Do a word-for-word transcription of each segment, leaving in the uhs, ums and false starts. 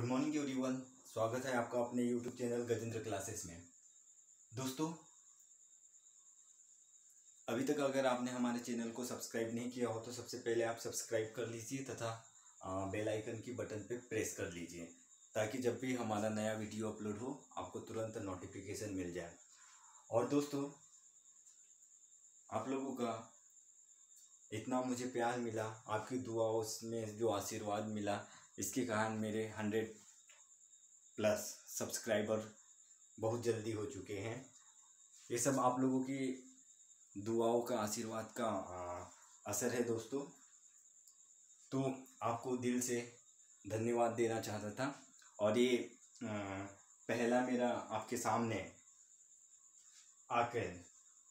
Morning everyone, स्वागत है आपका अपने यूट्यूब चैनल गजेंद्र क्लासेस में। दोस्तों, अभी तक अगर आपने हमारे चैनल को सब्सक्राइब नहीं किया हो तो सबसे पहले आप सब्सक्राइब कर लीजिए तथा बेल आइकन की बटन पे प्रेस कर लीजिए ताकि जब भी हमारा नया वीडियो अपलोड हो आपको तुरंत नोटिफिकेशन मिल जाए। और दोस्तों, आप लोगों का इतना मुझे प्यार मिला, आपकी दुआओं में जो आशीर्वाद मिला, इसके कारण मेरे हंड्रेड प्लस सब्सक्राइबर बहुत जल्दी हो चुके हैं। ये सब आप लोगों की दुआओं का, आशीर्वाद का आ, असर है दोस्तों। तो आपको दिल से धन्यवाद देना चाहता था। और ये आ, पहला मेरा आपके सामने आकर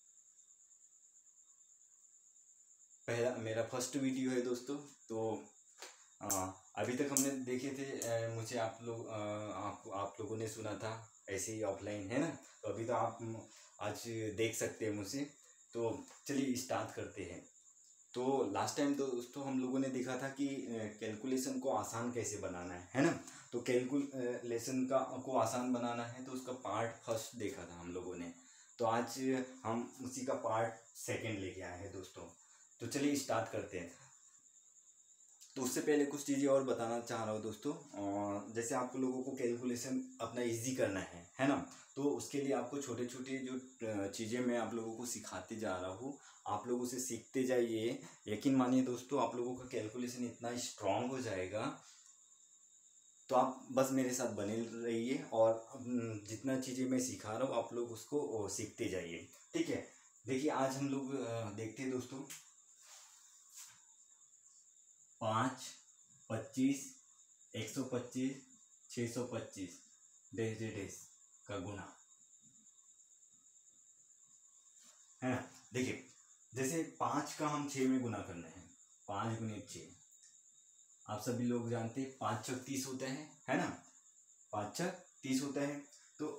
पहला मेरा फर्स्ट वीडियो है दोस्तों। तो आ, अभी तक हमने देखे थे, आ, मुझे आप लोग आप आप लोगों ने सुना था ऐसे ही ऑफलाइन, है ना। तो अभी तो आप आज देख सकते हैं मुझे। तो चलिए स्टार्ट करते हैं। तो लास्ट टाइम तो दोस्तों हम लोगों ने देखा था कि कैलकुलेशन को आसान कैसे बनाना है है ना। तो कैलकुलेशन का को आसान बनाना है तो उसका पार्ट फर्स्ट देखा था हम लोगों ने। तो आज हम उसी का पार्ट सेकंड लेके आए हैं दोस्तों। तो चलिए स्टार्ट करते हैं। तो उससे पहले कुछ चीज़ें और बताना चाह रहा हूँ दोस्तों। जैसे आप लोगों को कैलकुलेशन अपना इजी करना है है ना। तो उसके लिए आपको छोटे छोटे जो चीज़ें मैं आप लोगों को सिखाते जा रहा हूँ, आप लोगों से सीखते जाइए। यकीन मानिए दोस्तों, आप लोगों का कैलकुलेशन इतना स्ट्रांग हो जाएगा। तो आप बस मेरे साथ बने रहिए और जितना चीज़ें मैं सिखा रहा हूँ आप लोग उसको सीखते जाइए, ठीक है। देखिए, आज हम लोग देखते हैं दोस्तों, पाँच, पच्चीस, एक सौ पच्चीस, छः सौ पच्चीस डेस डेस का गुना है ना। देखिए, जैसे पाँच का हम छः में गुना करना है, पाँच गुने छः। आप सभी लोग जानते हैं पाँच छः तीस होता है है ना। पाँच छः तीस होता है। तो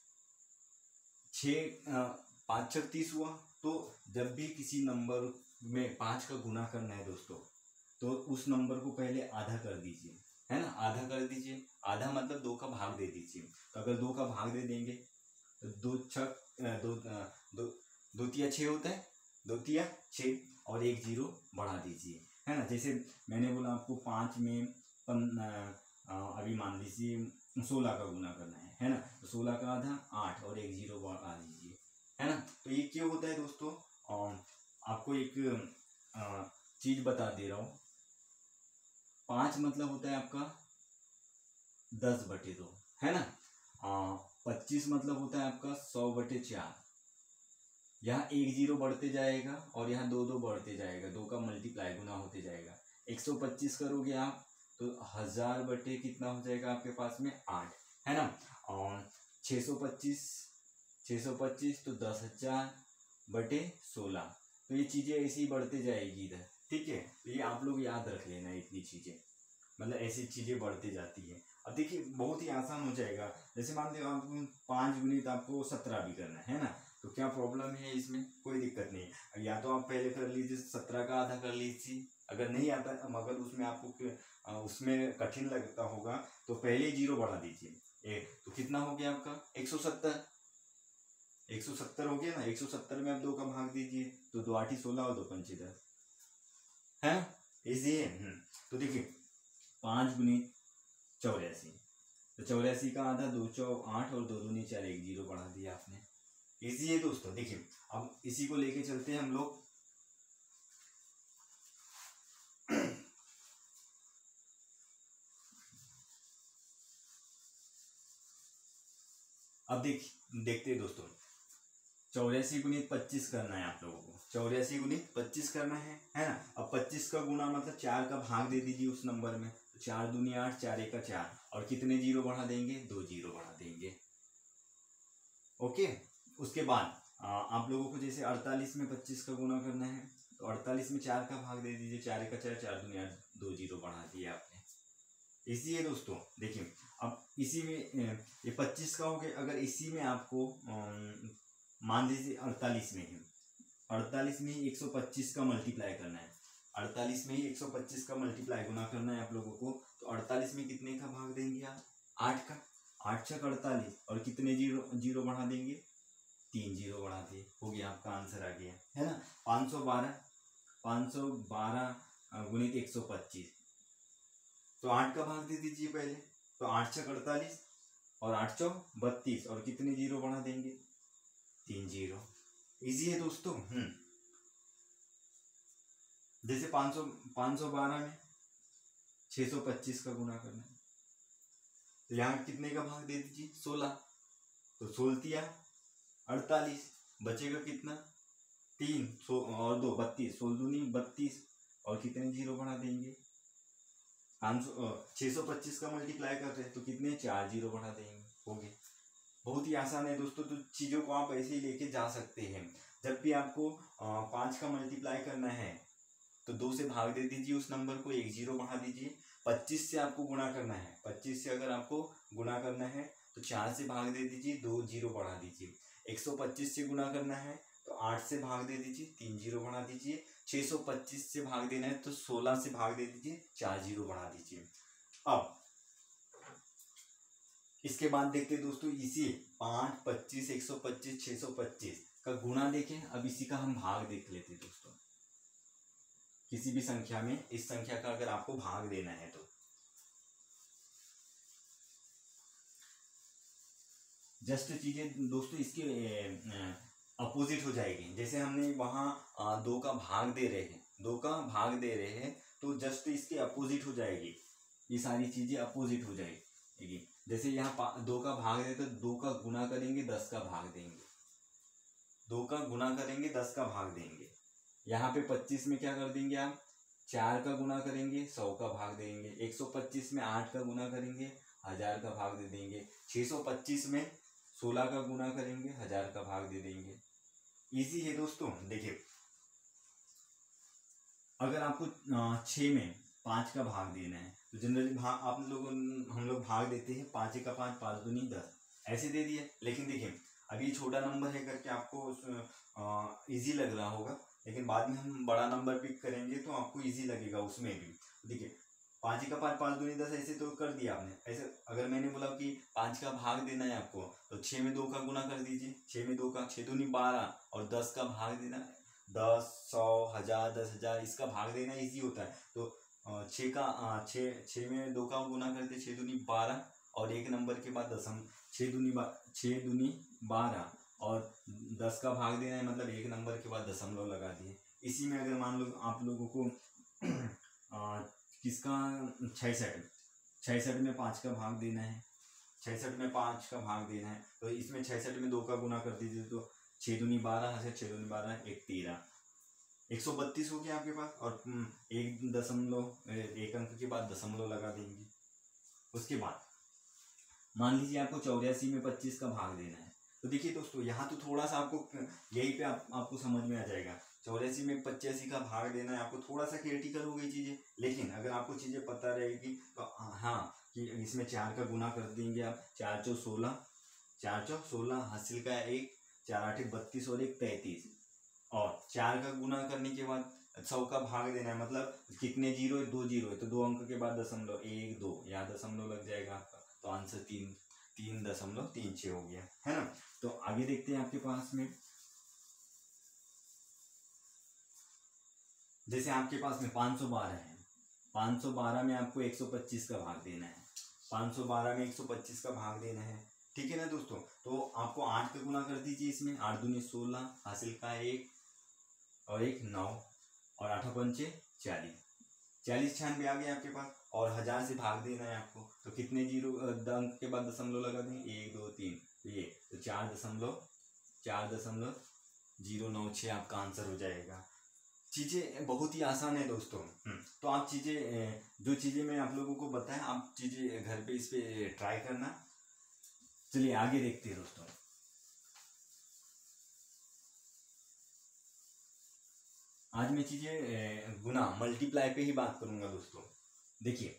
छः पाँच छः तीस हुआ। तो जब भी किसी नंबर में पाँच का गुना करना है दोस्तों, तो उस नंबर को पहले आधा कर दीजिए, है ना। आधा कर दीजिए, आधा मतलब दो का भाग दे दीजिए। तो अगर दो का भाग दे देंगे तो दो छः दो दो दो तिया छः होता है, दो तिया छः और एक जीरो बढ़ा दीजिए, है ना। जैसे मैंने बोला आपको पाँच में पन अभी मान लीजिए सोलह का गुना करना है है ना। तो सोलह का आधा आठ और एक जीरो बढ़ा दीजिए, है ना। तो ये क्यों होता है दोस्तों, आपको एक चीज़ बता दे रहा हूँ। पाँच मतलब होता है आपका दस बटे दो, है ना। पच्चीस मतलब होता है आपका सौ बटे चार। यहाँ एक जीरो बढ़ते जाएगा और यहाँ दो दो बढ़ते जाएगा, दो का मल्टीप्लाई गुना होते जाएगा। एक सौ पच्चीस करोगे आप तो हजार बटे कितना हो जाएगा आपके पास में आठ, है ना। और छः सौ पच्चीस छः सौ पच्चीस तो दस हजार बटे सोलह। तो ये चीज़ें ऐसे ही बढ़ते जाएगी इधर, ठीक है। तो ये आप लोग याद रख लेना, इतनी चीज़ें मतलब ऐसी चीज़ें बढ़ती जाती है। अब देखिए, बहुत ही आसान हो जाएगा। जैसे मान लीजिए आप पाँच गुणित आपको सत्रह भी करना है ना। तो क्या प्रॉब्लम है इसमें, कोई दिक्कत नहीं है। या तो आप पहले कर लीजिए सत्रह का आधा कर लीजिए, अगर नहीं आता, मगर उसमें आपको उसमें कठिन लगता होगा तो पहले जीरो बढ़ा दीजिए एक। तो कितना हो गया आपका एक सौ सत्तर। एक सौ सत्तर हो गया ना। एक सौ सत्तर में आप दो का भाग दीजिए तो दो आठी सोलह और दो पंची दस, है इजी है। तो देखिए, पाँच गुनी चौरासी, तो चौरासी का आधा दो चौ आठ और दो दूनी चार, एक जीरो बढ़ा दिया आपने। इजी है दोस्तों। देखिए, अब इसी को लेके चलते हैं हम लोग। अब देख देखते हैं दोस्तों, चौरासी गुणित पच्चीस करना है आप लोगों को। चौरासी गुणित पच्चीस करना है है ना। अब पच्चीस का गुना मतलब चार का भाग दे दीजिए उस नंबर में। तो चार दूनी आठ, चार एक का चार और कितने जीरो बढ़ा देंगे, दो जीरो बढ़ा देंगे। ओके। उसके बाद आप लोगों को जैसे अड़तालीस में पच्चीस का गुना करना है तो अड़तालीस में चार का भाग दे दीजिए। चार एक का चार, चार दूनी आठ, दो जीरो बढ़ा दिए आपने। इसी है दोस्तों। देखिए, अब इसी में ये पच्चीस का हो गया। अगर इसी में आपको मान लीजिए अड़तालीस में है, अड़तालीस में ही एक सौ पच्चीस का मल्टीप्लाई करना है। अड़तालीस में ही एक सौ पच्चीस का मल्टीप्लाई गुना करना है आप लोगों को। तो अड़तालीस में कितने का भाग देंगे आप, आठ का, आठ छः अड़तालीस, और कितने जीरो जीरो बढ़ा देंगे, तीन जीरो बढ़ा दिए, हो गया आपका आंसर आ गया, है ना। पाँच सौ बारह, पाँच सौ बारह गुणित एक सौ पच्चीस, तो आठ का भाग दे दीजिए पहले, तो आठ छः अड़तालीस और आठ चौ बत्तीस, और कितने जीरो बढ़ा देंगे, तीन जीरो। इजी है दोस्तों। हम्म जैसे पाँच सौ पाँच सौ बारह में छः सौ पच्चीस का गुना करना है, तो यहाँ कितने का भाग दे दीजिए, सोलह, तो सोलतिया अड़तालीस, बचेगा कितना, तीन सो और दो बत्तीस, सोल दूनी बत्तीस, और कितने जीरो बढ़ा देंगे, पाँच सौ छः सौ पच्चीस का मल्टीप्लाई कर रहे हैं तो कितने, चार जीरो बढ़ा देंगे, हो गए। बहुत ही आसान है दोस्तों, तो चीज़ों को आप ऐसे ही लेके जा सकते हैं। जब भी आपको पाँच का मल्टीप्लाई करना है तो दो से भाग दे दीजिए उस नंबर को, एक जीरो बढ़ा दीजिए। पच्चीस से आपको गुणा करना है, पच्चीस से अगर आपको गुणा करना है तो चार से भाग दे दीजिए, दो जीरो बढ़ा दीजिए। एक सौ पच्चीस से गुणा करना है तो आठ से भाग दे दीजिए, तीन जीरो बढ़ा दीजिए। छः सौ पच्चीस से भाग देना है तो सोलह से भाग दे दीजिए, चार जीरो बढ़ा दीजिए। अब इसके बाद देखते हैं दोस्तों, इसी पाँच, पच्चीस, एक सौ पच्चीस, छः सौ पच्चीस का गुणा देखें। अब इसी का हम भाग देख लेते हैं दोस्तों। किसी भी संख्या में इस संख्या का अगर आपको भाग देना है तो जस्ट चीजें दोस्तों इसके अपोजिट हो जाएगी। जैसे हमने वहां दो का भाग दे रहे हैं, दो का भाग दे रहे हैं तो जस्ट इसके अपोजिट हो जाएगी, ये सारी चीजें अपोजिट हो जाएगी। जैसे यहाँ दो का भाग दे तो दो का गुना करेंगे, दस का भाग देंगे, दो का गुना करेंगे, दस का भाग देंगे। यहाँ पे पच्चीस में क्या कर देंगे आप, चार का गुना करेंगे, सौ का भाग देंगे। एक सौ पच्चीस में आठ का गुना करेंगे, हजार का भाग दे देंगे। छः सौ पच्चीस में सोलह का गुना करेंगे, हजार का भाग दे देंगे। इजी है दोस्तों। देखिए अगर आपको छः में पाँच का भाग देना है तो जनरली भाग आप लोग हम लोग भाग देते हैं, पाँच का पाँच, पाँच दूनी दस, ऐसे दे दिए। लेकिन देखिए अभी छोटा नंबर है करके आपको इजी लग रहा होगा, लेकिन बाद में हम बड़ा नंबर पिक करेंगे तो आपको इजी लगेगा उसमें भी। देखिए पाँच का पाँच, पाँच दूनी दस, ऐसे तो कर दिया आपने। ऐसे अगर मैंने बोला कि पाँच का भाग देना है आपको तो छः में दो का गुना कर दीजिए, छः में दो का, छः दूनी बारह, और दस का भाग देना है, दस, सौ, हजार, दस हजार, इसका भाग देना इजी होता है। तो छः का छः छः में दो का गुना करते, छः दूनी बारह, और एक नंबर के बाद दसम, छः दूनी बा छः दूनी बारह, और दस का भाग देना है, मतलब एक नंबर के बाद दशमलव लगा दिए। इसी में अगर मान लो आप लोगों को आ, किसका छियासठ, छियासठ में पाँच का भाग देना है, छियासठ में पाँच का भाग देना है तो इसमें छियासठ में दो का गुना कर दीजिए, तो छः दूनी बारह है, छः दूनी बारह, एक तेरह, एक सौ बत्तीस हो गया आपके पास। और एक दशमलव, एक अंक के बाद दशमलव लगा देंगे। उसके बाद मान लीजिए आपको चौरासी में पच्चीस का भाग देना है, तो देखिए दोस्तों यहाँ तो थोड़ा सा आपको यही पे आप, आपको समझ में आ जाएगा। चौरासी में पचासी का भाग देना है आपको, थोड़ा सा क्रिटिकल हो गई चीज़ें, लेकिन अगर आपको चीज़ें पता रहेगी तो हाँ कि इसमें चार का गुना कर देंगे आप, चार चौ सोलह, चार चौ सोलह, हासिल का एक, चार आठ बत्तीस, और एक तैंतीस, और चार का गुना करने के बाद सौ का भाग देना है, मतलब कितने जीरो है, दो जीरो है, तो दो अंक के बाद दशमलव, एक दो, यहाँ दशमलव लग जाएगा आपका, तो आंसर तीन तीन दशमलव तीन छः हो गया, है ना। तो आगे देखते हैं आपके पास में, जैसे आपके पास में पाँच सौ बारह है, पाँच सौ बारह में आपको एक सौ पच्चीस का भाग देना है, पाँच सौ बारह में एक सौ पच्चीस का भाग देना है, ठीक है ना दोस्तों। तो आपको आठ का गुना कर दीजिए इसमें, आठ दूनी सोलह, हासिल का एक, और एक नौ, और आठ पंचे चालीस, चालीस छियानवे आ गया आपके पास। और हजार से भाग देना है आपको, तो कितने जीरो अंक के बाद दशमलव लगा देंगे, एक दो तीन, तो ये तो चार दशमलव चार दशमलव जीरो नौ छः आपका आंसर हो जाएगा। चीज़ें बहुत ही आसान है दोस्तों। तो आप चीज़ें, जो चीज़ें मैं आप लोगों को बताया, आप चीज़ें घर पे इस पे ट्राई करना। चलिए आगे देखते हैं दोस्तों। आज मैं चीज़ें गुना मल्टीप्लाई पे ही बात करूंगा दोस्तों। देखिए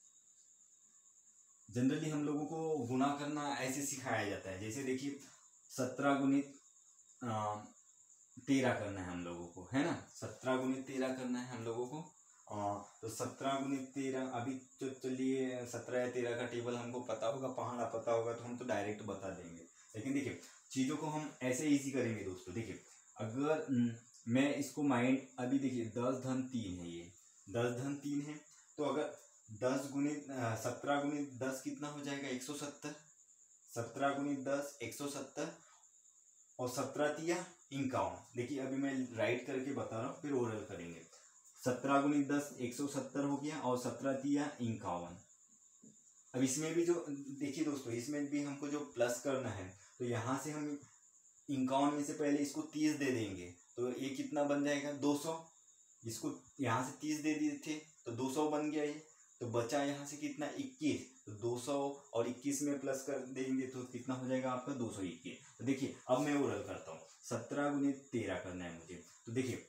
जनरली हम लोगों को गुना करना ऐसे सिखाया जाता है, जैसे देखिए सत्रह गुणित तेरह करना है हम लोगों को, है ना, सत्रह गुणित तेरह करना है हम लोगों को। तो सत्रह गुणित तेरह, अभी तो चलिए सत्रह या तेरह का टेबल हमको पता होगा, पहाड़ा पता होगा तो हम तो डायरेक्ट बता देंगे। लेकिन देखिए चीज़ों को हम ऐसे इजी करेंगे दोस्तों। देखिए अगर मैं इसको माइंड, अभी देखिए दस धन तीन है, ये दस धन तीन है, तो अगर दस गुणित सत्रह गुणित दस कितना हो जाएगा, एक सौ सत्तर। सत्रह गुणित दस एक सौ सत्तर और सत्रह तिया इक्यावन। देखिए अभी मैं राइट करके बता रहा हूँ, फिर ओरल करेंगे। सत्रह गुणित दस एक सौ सत्तर हो गया और सत्रह तिया इक्यावन। अब इसमें भी जो देखिए दोस्तों, इसमें भी हमको जो प्लस करना है, तो यहाँ से हम इक्यावन में से पहले इसको तीस दे देंगे, तो ये कितना बन जाएगा, दो सौ। इसको यहाँ से तीस दे दिए थे तो दो सौ बन गया ये, तो बचा यहाँ से कितना, इक्कीस। तो दो सौ और इक्कीस में प्लस कर देंगे तो कितना हो जाएगा आपका, दो सौ इक्कीस। तो देखिए अब मैं ओरल करता हूँ, सत्रह गुणित तेरह करना है मुझे। तो देखिए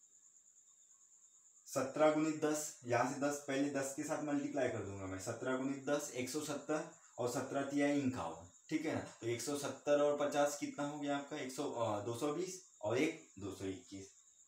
सत्रह गुणित दस, यहाँ से दस पहले दस के साथ मल्टीप्लाई कर दूंगा मैं। सत्रह गुणित दस एक सौ सत्तर और सत्रह तिया इक्यावन, ठीक है ना। तो एक सौ सत्तर और पचास कितना हो गया आपका, एक सौ दो सौ बीस और एक दो सौ इक्कीस।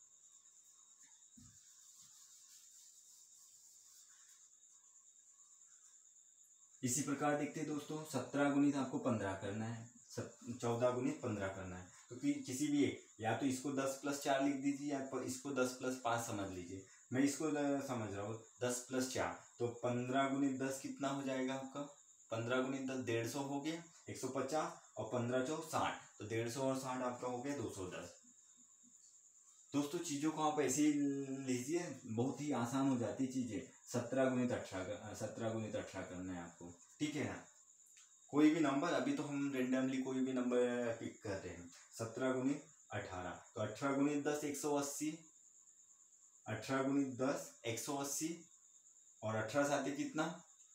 इसी प्रकार देखते हैं दोस्तों, सत्रह गुणित आपको पंद्रह करना है, चौदह गुणित पंद्रह करना है। तो कि, किसी भी एक, या तो इसको दस प्लस चार लिख दीजिए या इसको दस प्लस पाँच समझ लीजिए। मैं इसको समझ रहा हूँ दस प्लस चार, तो पंद्रह गुणित दस कितना हो जाएगा आपका, पंद्रह गुणित दस डेढ़ सौ हो गया, एक सौ पचास और पंद्रह चौ साठ, तो डेढ़ सौ और साठ आपका हो गया दो सौ दस। दोस्तों चीज़ों को आप ऐसे ही लीजिए, बहुत ही आसान हो जाती चीज़ें। सत्रह गुणित अठारह, सत्रह गुणित अठारह करना है आपको, ठीक है ना। कोई भी नंबर, अभी तो हम रेंडमली कोई भी नंबर पिक कर रहे हैं। सत्रह गुणित अठारह, तो अठारह गुणित दस एक सौ अस्सी, अठारह गुणित दस एक सौ अस्सी और अठारह साथ कितना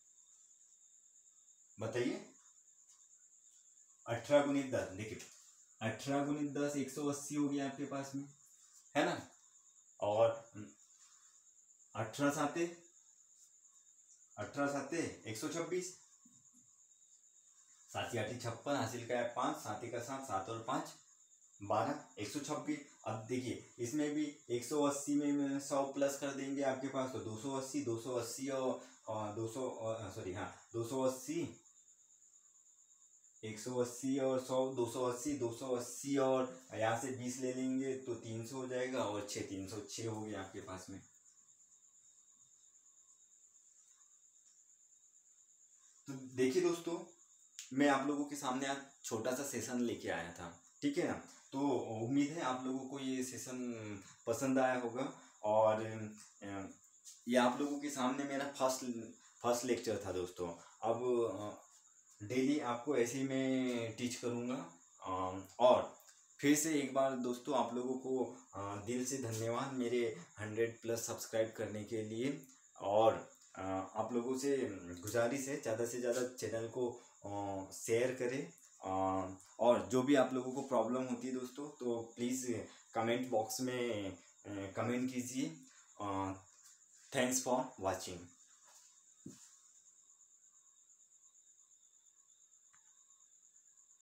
बताइए, अठारह गुणित दस। देखिए अठारह गुणित दस एक सौ अस्सी हो गया आपके पास में, है ना। और अठारह साते अठारह साते एक सौ छब्बीस, सात आठी छप्पन, हासिल का है पाँच, सात का सात, सात और पाँच बारह, एक सौ छब्बीस। अब देखिए इसमें भी एक सौ अस्सी में सौ प्लस कर देंगे आपके पास, तो दो सौ अस्सी, दो सौ अस्सी और दो सौ सॉरी हाँ दो सौ अस्सी, एक सौ अस्सी और सौ, दो सौ अस्सी, दो सौ अस्सी और यहाँ से बीस ले लेंगे तो तीन सौ हो जाएगा और छः, तीन सौ छः हो गया आपके पास में। तो देखिए दोस्तों, मैं आप लोगों के सामने आज छोटा सा सेशन लेके आया था, ठीक है ना। तो उम्मीद है आप लोगों को ये सेशन पसंद आया होगा। और ये आप लोगों के सामने मेरा फर्स्ट फर्स्ट लेक्चर था दोस्तों। अब डेली आपको ऐसे ही मैं टीच करूँगा। और फिर से एक बार दोस्तों आप लोगों को दिल से धन्यवाद मेरे हंड्रेड प्लस सब्सक्राइब करने के लिए। और आप लोगों से गुजारिश है ज़्यादा से ज़्यादा चैनल को शेयर करें। और जो भी आप लोगों को प्रॉब्लम होती है दोस्तों, तो प्लीज़ कमेंट बॉक्स में कमेंट कीजिए। Thanks for watching.